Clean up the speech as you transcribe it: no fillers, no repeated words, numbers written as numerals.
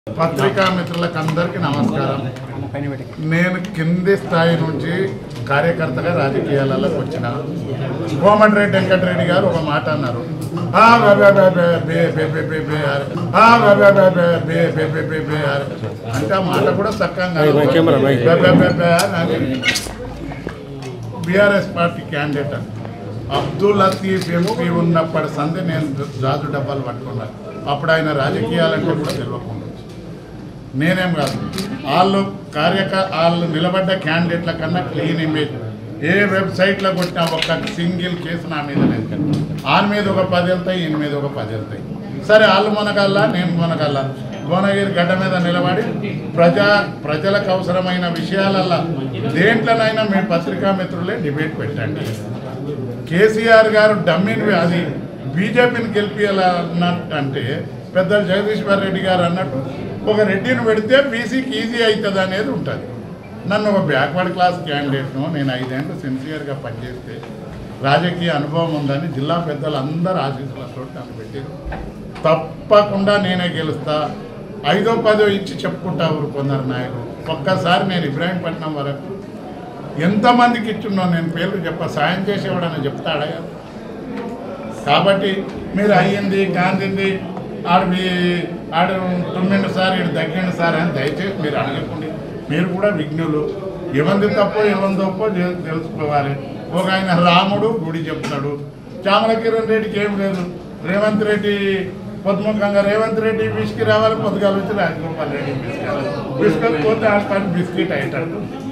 పత్రికా మిత్రులకు అందరికీ నమస్కారం. నేను కింది స్థాయి నుంచి కార్యకర్తగా రాజకీయాలకు వచ్చిన కోమటిరెడ్డి వెంకటరెడ్డి గారు ఒక మాట అన్నారు, అంటే ఆ మాట కూడా చక్కగా BRS party candidate Abdul Latif MP ఉన్నప్పటి సంది నేను రాజు డబ్బాలు పట్టుకున్నాను. అప్పుడు ఆయన రాజకీయాలంటే కూడా తెలియకుండా నేనేం కాదు, వాళ్ళు నిలబడ్డ క్యాండిడేట్ల కన్నా క్లీన్ ఇమేజ్ ఏ వెబ్సైట్లో కొట్టినా ఒక సింగిల్ కేసు నా మీద లేదు. ఆయన మీద ఒక 10 వెళ్తాయి, ఈయన మీద ఒక 10 వెళ్తాయి. సరే వాళ్ళు మనకల్లా నేను మనకల్లా భువనగిరి గడ్డ మీద నిలబడి ప్రజలకు అవసరమైన విషయాలల్లా దేంట్లోనైనా మేము పత్రికా మిత్రులే డిబేట్ పెట్టండి. కేసీఆర్ గారు డమ్మిని అది బీజేపీని గెలిపించాలన్నట్టు అంటే పెద్దలు జగదీశ్వర్ రెడ్డి గారు అన్నట్టు ఒక రెడ్డిని పెడితే బీసీకి ఈజీ అవుతుంది అనేది ఉంటుంది. నన్ను ఒక బ్యాక్వర్డ్ క్లాస్ క్యాండిడేట్ను నేను 5 ఏళ్ళు సిన్సియర్గా పనిచేస్తే రాజకీయ అనుభవం ఉందని జిల్లా పెద్దలు అందరూ ఆశీస్సులతో నన్ను పెట్టారు. తప్పకుండా నేనే గెలుస్తా, 5ో 10ో ఇచ్చి చెప్పుకుంటా కొందరు నాయకులు. ఒక్కసారి నేను ఇబ్రాహీంపట్నం వరకు ఎంతమందికి ఇచ్చున్నాను నేను పేర్లు సాయం చేసేవాడని చెప్తాడా? కాబట్టి మీరు అయ్యింది కాంతింది ఆడు తుమ్మిండు సార్ ఇటు తగ్గిండు సార్ అని దయచేసి మీరు అడగకండి. మీరు కూడా విఘ్నులు, ఎవంది తప్పో ఎవంది తప్పో తెలుసుకోవాలి. ఒక ఆయన రాముడు గుడి చెప్తాడు, చామల కిరణ్ రెడ్డికి ఏం లేదు. రేవంత్ రెడ్డి పొద్దుముఖంగా రేవంత్ రెడ్డి బిస్కి రావాలి, పొద్దుగాలు వచ్చి రాజగోపాల్ రెడ్డి బిస్కెట్ పోతే ఆ బిస్కెట్ అవుతాడు.